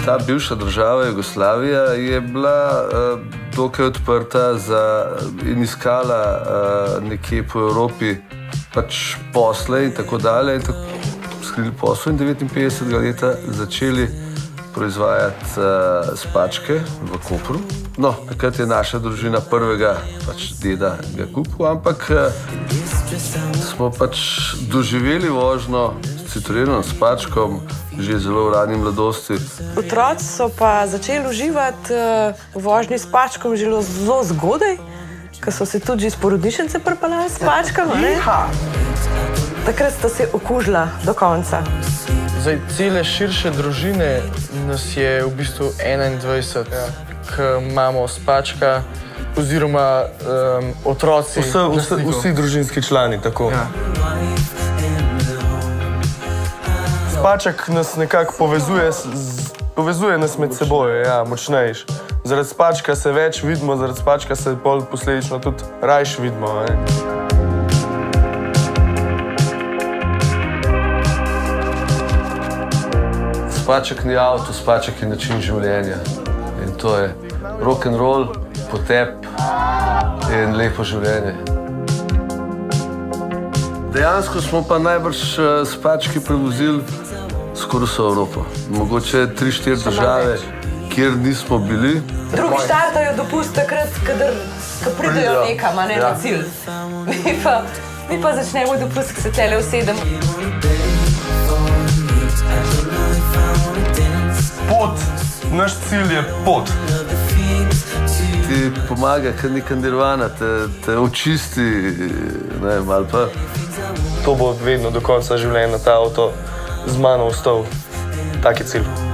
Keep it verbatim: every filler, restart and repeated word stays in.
ta bivša država Jugoslavija je bila uh, dokaj odprta za, in iskala uh, nekje po Evropi pač posle in tako dalje. In tako skrili posel in devetinpetdesetega leta začeli proizvajati uh, spačke v Kopru. No, takrat je naša družina prvega pač deda ga kupil, ampak uh, smo pač doživeli vožnjo s citroenom, s spačkom, že zelo v rani mladosti. Otroci so pa začeli uživati uh, v vožnji s spačkom že zelo zgodaj, ker so se tudi že iz porodnišnice pripeljali s spačkom. Takrat sta se okužila do konca. Zdaj, cele širše družine nas je v bistvu enaindvajset, ja. Ki imamo spačka, oziroma um, otroci. Vse, vse, vsi družinski člani, tako. Ja. Spaček nas nekako povezuje, z, povezuje nas med seboj, ja, močnejš. Zaradi spačka se več vidimo, zaradi spačka se bolj posledično tudi rajš vidimo. Ne? Spaček ni avto, spaček je način življenja. In to je rock'n'roll, potep in lepo življenje. Dejansko smo pa najbrž spački prevozili skoraj vso Evropo. Mogoče tri, štiri države, kjer nismo bili. Drugi štartajo dopust takrat, kadar pridejo nekam, a ne na cilj. Mi pa, mi pa začnemo dopust, ki se tele usedemo. Pot, naš cilj je pot. Ti pomaga, kar neka nirvana, te, te očisti, ne vem, ali pa... To bo vedno do konca življenja, ta avto z mano ostal. Tak je cilj.